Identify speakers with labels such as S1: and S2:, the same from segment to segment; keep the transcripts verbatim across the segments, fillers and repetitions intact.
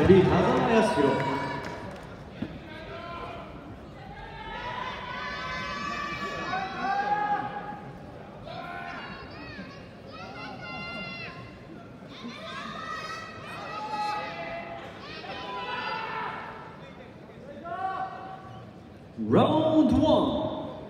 S1: レフリー田澤康弘。Round one.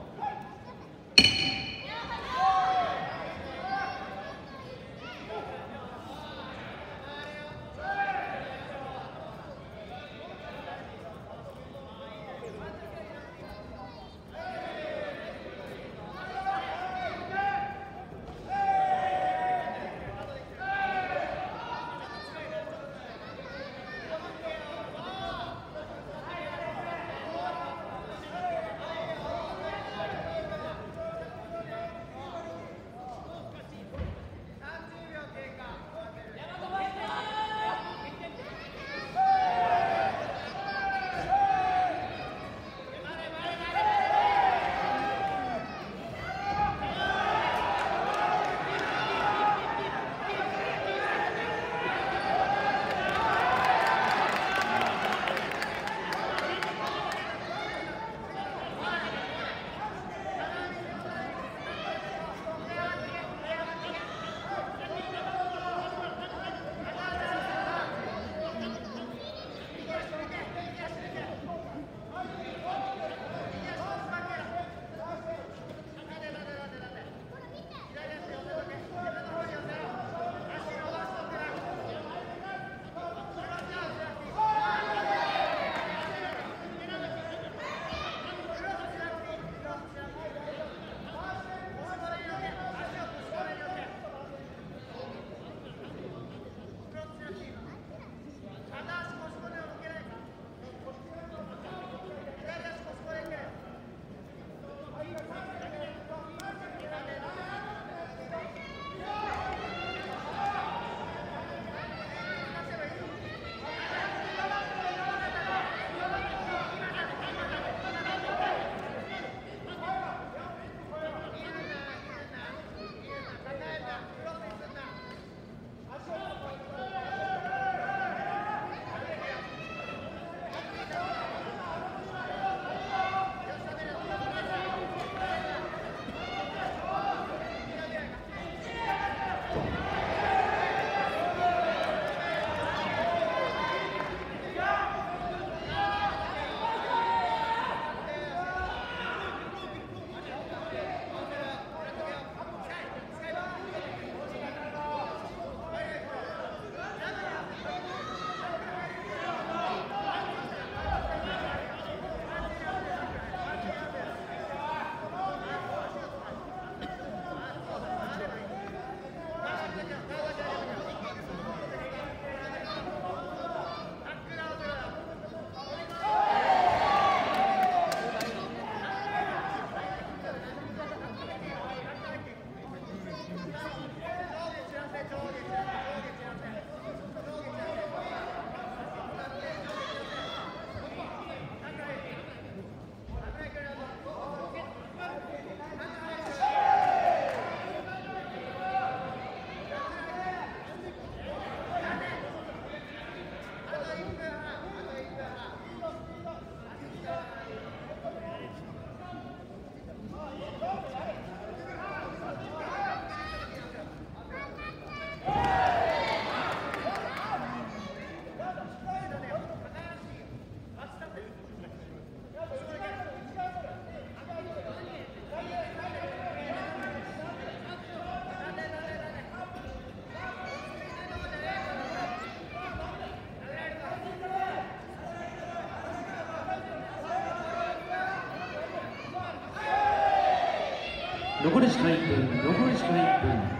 S1: 残り時間いっぷん、残り時間いっぷん。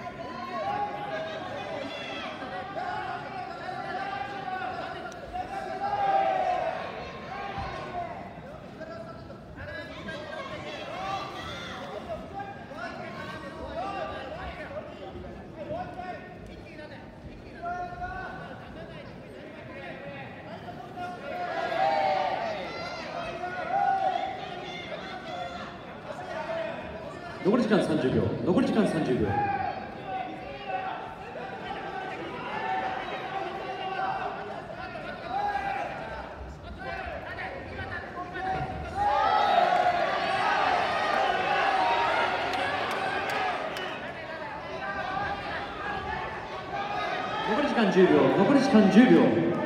S1: 残り時間さんじゅうびょう、残り時間さんじゅうびょう。 残り時間じゅうびょう、残り時間じゅうびょう。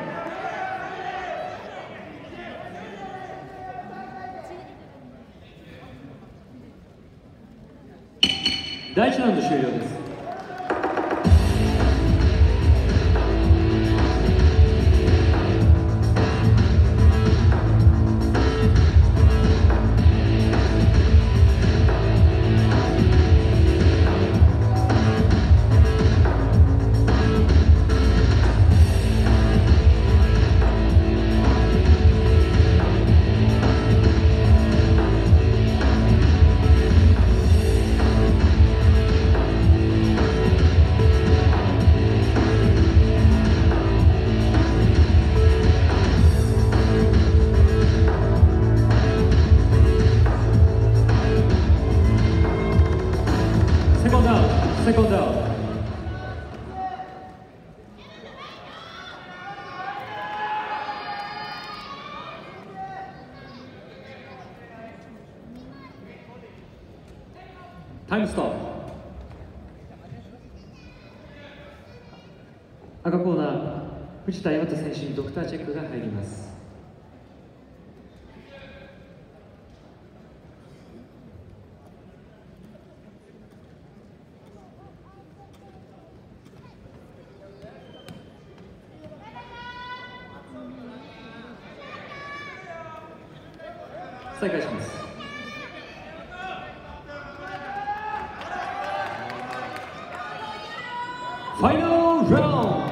S1: だいいちラウンド終了です。セコンドアウト。タイムストップ。赤コーナー、藤田大和選手にドクターチェックが入ります。再開します。ファイナルラウンド。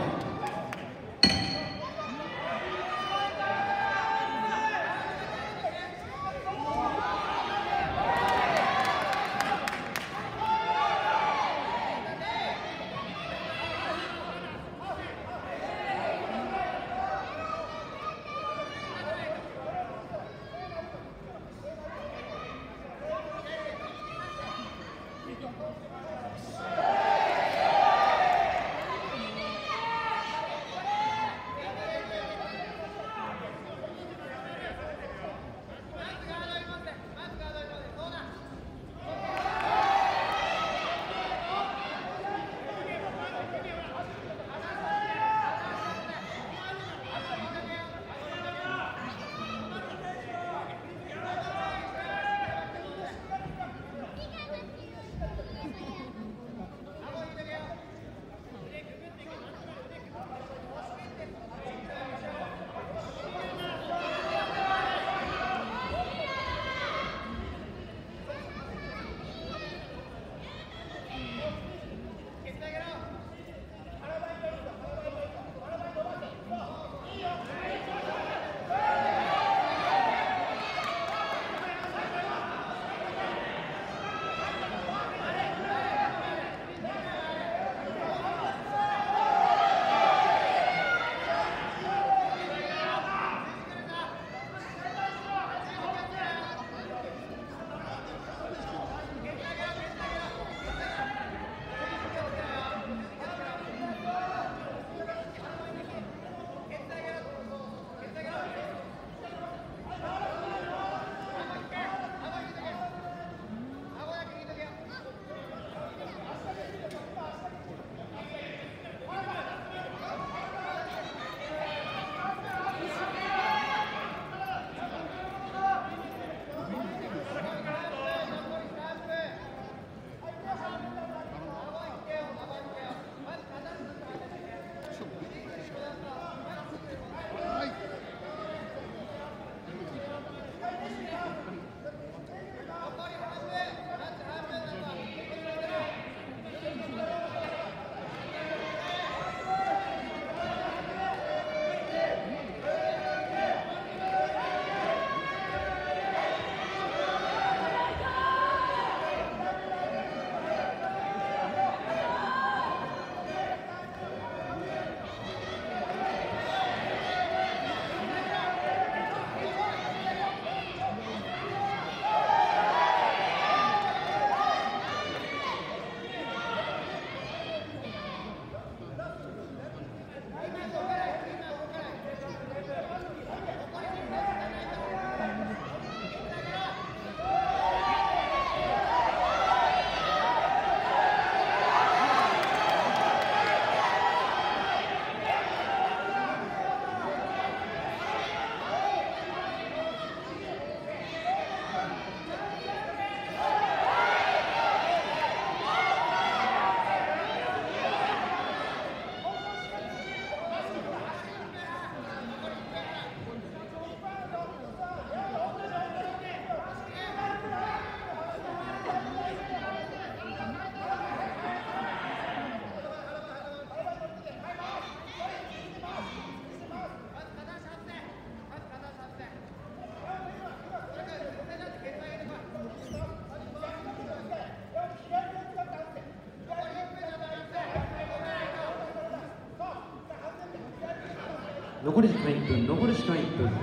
S1: 残り時間いっぷん、残り時間いっぷん。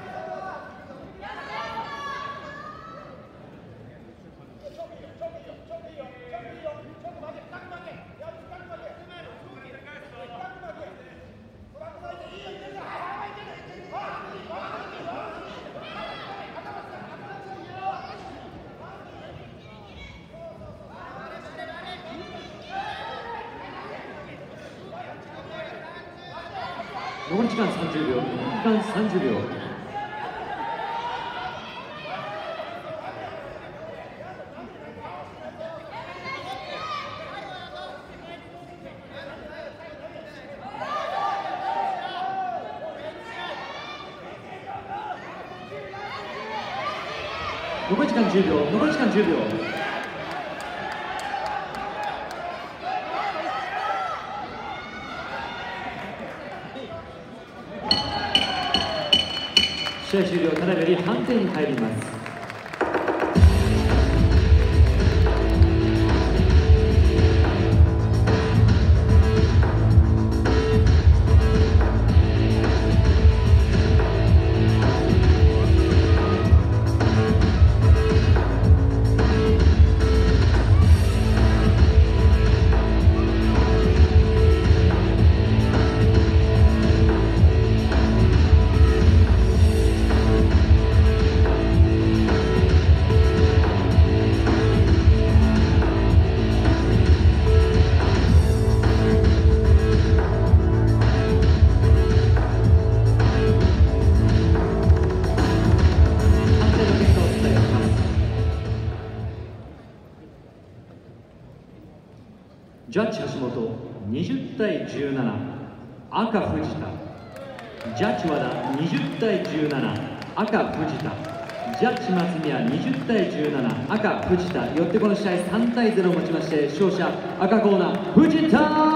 S1: 残り時間さんじゅうびょう、時間さんじゅうびょう。残り時間じゅうびょう、残り時間じゅうびょう。試合終了、ただいまより判定に入ります。ジャッジ橋本にじゅうたいじゅうなな、赤藤田。ジャッジ和田にじゅうたいじゅうなな、赤藤田。ジャッジ松宮にじゅうたいじゅうなな、赤藤田。よってこの試合さんたいゼロをもちまして勝者赤コーナー藤田。